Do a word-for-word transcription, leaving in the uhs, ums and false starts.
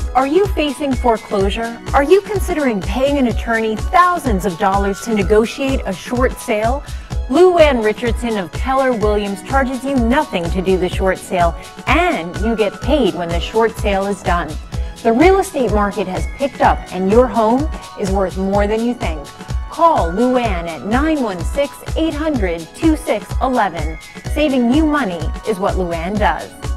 Are you facing foreclosure? Are you considering paying an attorney thousands of dollars to negotiate a short sale? Lou Ann Richardson of Keller Williams charges you nothing to do the short sale, and you get paid when the short sale is done. The real estate market has picked up, and your home is worth more than you think. Call Lou Ann at nine one six, eight hundred, two six one one. Saving you money is what Lou Ann does.